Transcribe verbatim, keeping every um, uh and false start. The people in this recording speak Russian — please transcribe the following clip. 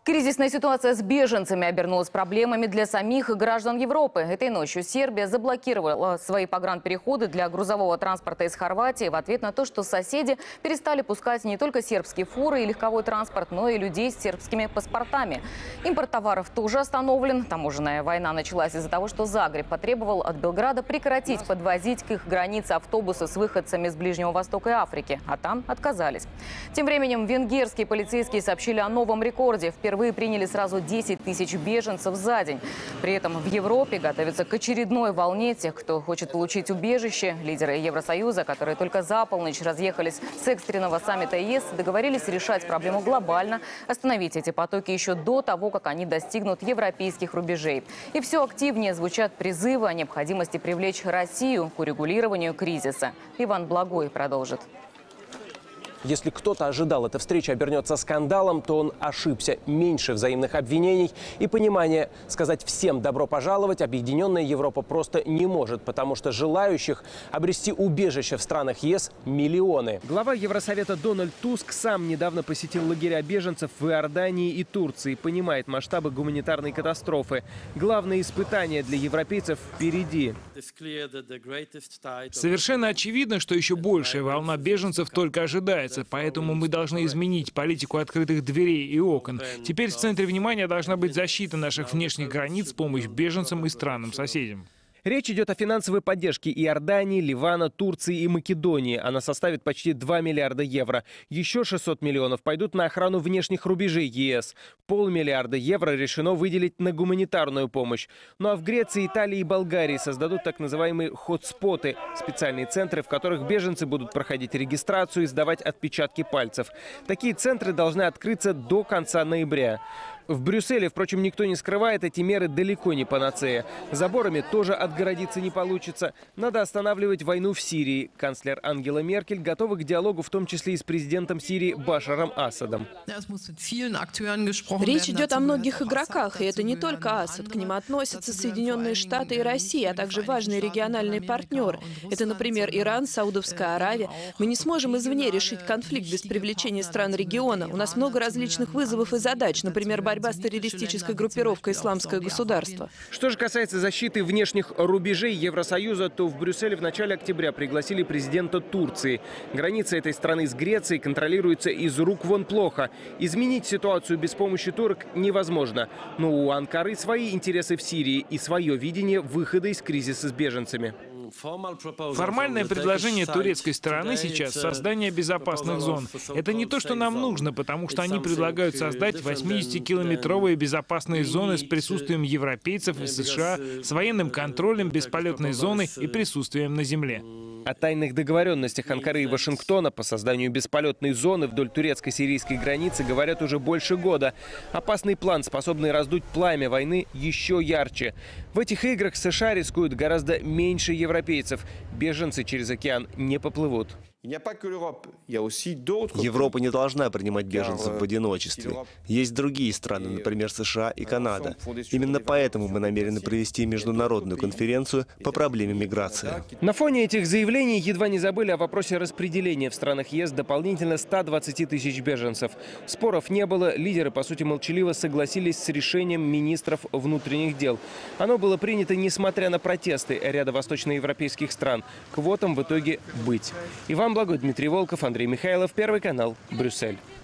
Кризисная ситуация с беженцами обернулась проблемами для самих граждан Европы. Этой ночью Сербия заблокировала свои погранпереходы для грузового транспорта из Хорватии в ответ на то, что соседи перестали пускать не только сербские фуры и легковой транспорт, но и людей с сербскими паспортами. Импорт товаров тоже остановлен. Таможенная война началась из-за того, что Загреб потребовал от Белграда прекратить подвозить к их границе автобусы с выходцами с Ближнего Востока и Африки, а там отказались. Тем временем венгерские полицейские сообщили о новом рекорде. Впервые Впервые приняли сразу десять тысяч беженцев за день. При этом в Европе готовятся к очередной волне тех, кто хочет получить убежище. Лидеры Евросоюза, которые только за полночь разъехались с экстренного саммита ЕС, договорились решать проблему глобально, остановить эти потоки еще до того, как они достигнут европейских рубежей. И все активнее звучат призывы о необходимости привлечь Россию к урегулированию кризиса. Иван Благой продолжит. Если кто-то ожидал, эта встреча обернется скандалом, то он ошибся. Меньше взаимных обвинений и понимания. Сказать всем добро пожаловать объединенная Европа просто не может, потому что желающих обрести убежище в странах ЕС миллионы. Глава Евросовета Дональд Туск сам недавно посетил лагеря беженцев в Иордании и Турции. Понимает масштабы гуманитарной катастрофы. Главное испытание для европейцев впереди. Совершенно очевидно, что еще большая волна беженцев только ожидается. Поэтому мы должны изменить политику открытых дверей и окон. Теперь в центре внимания должна быть защита наших внешних границ, помощь беженцам и странам-соседям. Речь идет о финансовой поддержке Иордании, Ливана, Турции и Македонии. Она составит почти два миллиарда евро. Еще шестьсот миллионов пойдут на охрану внешних рубежей ЕС. Полмиллиарда евро решено выделить на гуманитарную помощь. Ну а в Греции, Италии и Болгарии создадут так называемые хотспоты – специальные центры, в которых беженцы будут проходить регистрацию и сдавать отпечатки пальцев. Такие центры должны открыться до конца ноября. В Брюсселе, впрочем, никто не скрывает, эти меры далеко не панацея. Заборами тоже отгородиться не получится. Надо останавливать войну в Сирии. Канцлер Ангела Меркель готова к диалогу, в том числе и с президентом Сирии Башаром Асадом. Речь идет о многих игроках, и это не только Асад. К ним относятся Соединенные Штаты и Россия, а также важные региональные партнеры. Это, например, Иран, Саудовская Аравия. Мы не сможем извне решить конфликт без привлечения стран региона. У нас много различных вызовов и задач, например, борьба борьба с террористической группировкой «Исламское государство». Что же касается защиты внешних рубежей Евросоюза, то в Брюсселе в начале октября пригласили президента Турции. Граница этой страны с Грецией контролируется из рук вон плохо. Изменить ситуацию без помощи турок невозможно. Но у Анкары свои интересы в Сирии и свое видение выхода из кризиса с беженцами. Формальное предложение турецкой стороны сейчас – создание безопасных зон. Это не то, что нам нужно, потому что они предлагают создать восьмидесятикилометровые безопасные зоны с присутствием европейцев и США, с военным контролем, бесполетной зоной и присутствием на земле. О тайных договоренностях Анкары и Вашингтона по созданию бесполетной зоны вдоль турецко-сирийской границы говорят уже больше года. Опасный план, способный раздуть пламя войны еще ярче. В этих играх США рискуют гораздо меньше европейцев. Беженцы через океан не поплывут. Европа не должна принимать беженцев в одиночестве. Есть другие страны, например, США и Канада. Именно поэтому мы намерены провести международную конференцию по проблеме миграции. На фоне этих заявлений едва не забыли о вопросе распределения в странах ЕС дополнительно ста двадцати тысяч беженцев. Споров не было, лидеры, по сути, молчаливо согласились с решением министров внутренних дел. Оно было принято несмотря на протесты ряда восточноевропейских стран. Квотам в итоге быть. Иван Благой, Дмитрий Волков, Андрей Михайлов, Первый канал, Брюссель.